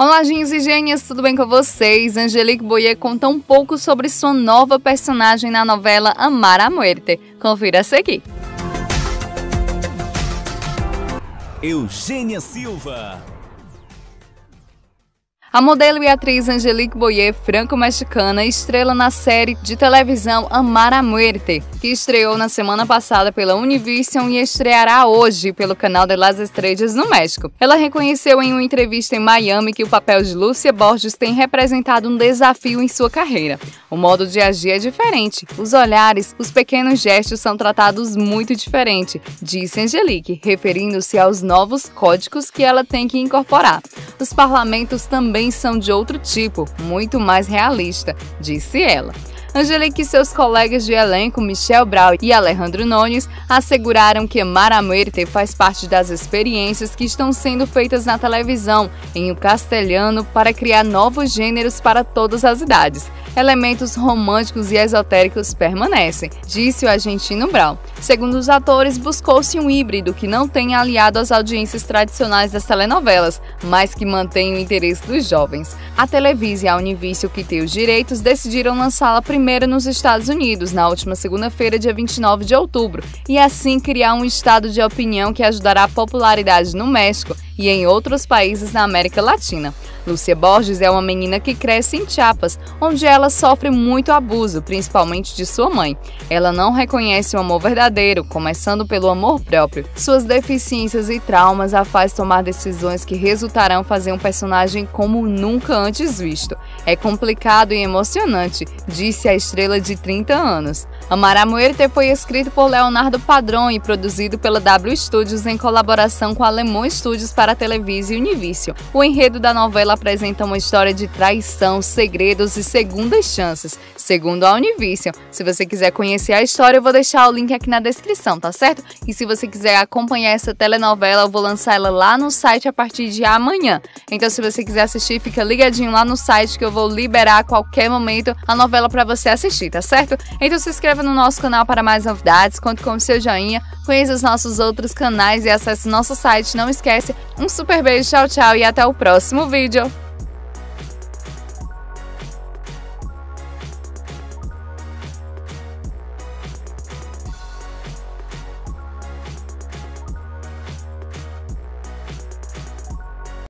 Olá, gênios e gênias, tudo bem com vocês? Angelique Boyer conta um pouco sobre sua nova personagem na novela Amar a Muerte. Confira a seguir. Eugênia Silva. A modelo e atriz Angelique Boyer, franco-mexicana, estrela na série de televisão Amar a Muerte, que estreou na semana passada pela Univision e estreará hoje pelo canal de Las Estrellas no México. Ela reconheceu em uma entrevista em Miami que o papel de Lúcia Borges tem representado um desafio em sua carreira. O modo de agir é diferente, os olhares, os pequenos gestos são tratados muito diferente, disse Angelique, referindo-se aos novos códigos que ela tem que incorporar. Os parlamentos também são de outro tipo, muito mais realista, disse ela. Angelique e seus colegas de elenco, Michelle Brau e Alejandro Nunes, asseguraram que Amar a Muerte faz parte das experiências que estão sendo feitas na televisão, em o castelhano, para criar novos gêneros para todas as idades. Elementos românticos e esotéricos permanecem, disse o argentino Brau. Segundo os atores, buscou-se um híbrido que não tenha aliado às audiências tradicionais das telenovelas, mas que mantenha o interesse dos jovens. A Televisa e a Univision, que tem os direitos, decidiram lançá-la primeiro nos Estados Unidos, na última segunda-feira, dia 29 de outubro, e assim criar um estado de opinião que ajudará a popularidade no México e em outros países na América Latina. Lúcia Borges é uma menina que cresce em Chiapas, onde ela sofre muito abuso, principalmente de sua mãe. Ela não reconhece o amor verdadeiro, começando pelo amor próprio. Suas deficiências e traumas a faz tomar decisões que resultarão fazer um personagem como nunca antes visto. É complicado e emocionante, disse a estrela de 30 anos. Amar a Muerte foi escrito por Leonardo Padrón e produzido pela W Studios em colaboração com a Alemão Studios para a Televisa e Univision. O enredo da novela apresenta uma história de traição, segredos e segundas chances, segundo a Univision. Se você quiser conhecer a história, eu vou deixar o link aqui na descrição, tá certo? E se você quiser acompanhar essa telenovela, eu vou lançar ela lá no site a partir de amanhã. Então, se você quiser assistir, fica ligadinho lá no site que eu vou liberar a qualquer momento a novela para você assistir, tá certo? Então se inscreva no nosso canal para mais novidades, conte com o seu joinha, conheça os nossos outros canais e acesse nosso site. Não esquece, um super beijo, tchau, tchau e até o próximo vídeo!